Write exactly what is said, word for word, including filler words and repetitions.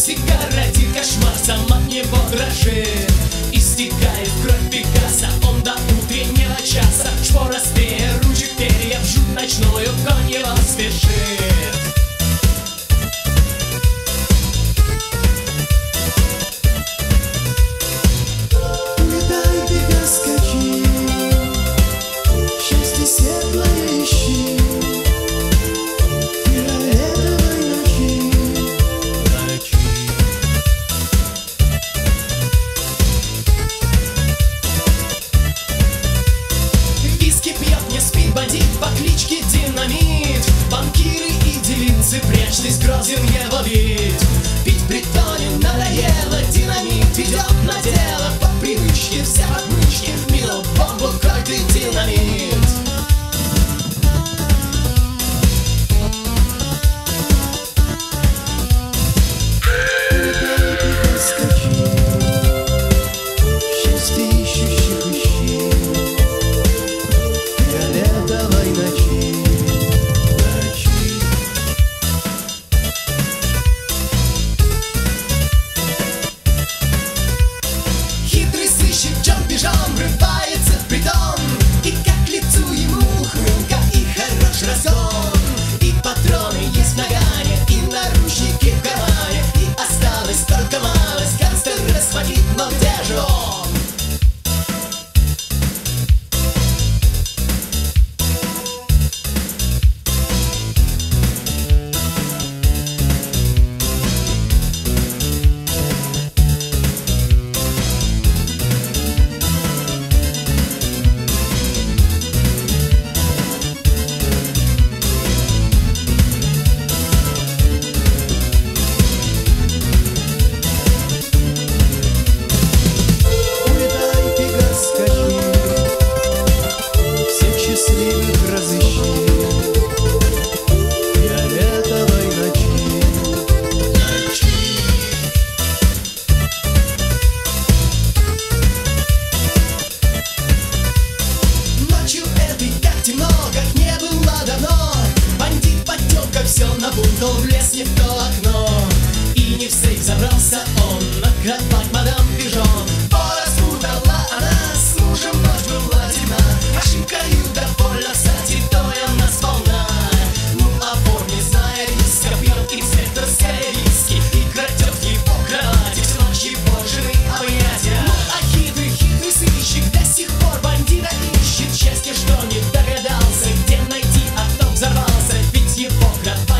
сигареты, кошмар сам от него дрожит. Истекает кровь Пикассо, он до утреннего часа. Шпоростые ручек перья вжут ночную, конь его спешит. Улетай, Пегас, скачи, счастье светлое ищи, фиолетовой ночи, ночи. Виски пьет, не спит бандит по кличке Динамит. Банкиры и девицы, прячьтесь, грозен его вид. Пить в притоне надоело, динамит ведет на дело. По привычке вся в отмычке, в мину бомбу, коль ты динамит. Улетай, Пегас, скачи, счастье ищущих ищи, фиолетовой ночи, ночи. Хитрый сыщик Джон Пижон врывается в притон, и как к лицу ему ухмылка и хорош разгон. И патроны есть в нагане, и наручники в кармане, и осталось только малость, гангстер расхватит, но где же он? Улетай, Пегас, скачи, всех счастливых разыщи, фиолетовой ночи, ночи. Ночью этой так темно, как не было давно. Бандит подтек, все напутал, влез не в то окно. И не в сейф забрался он, на кровать мадам Пижон. Пораспутала она, с мужем ночь была темна. Ошибкою довольно, кстати, то она сполна. Ну а вор, не зная риска, пьет инспекторское виски и крадет его кровати, всю ночь его жены объятия. Ну а хитрый, хитрый сыщик до сих пор бандита ищет. Счастье, что не догадался, где найти, а то взорвался, ведь его кровать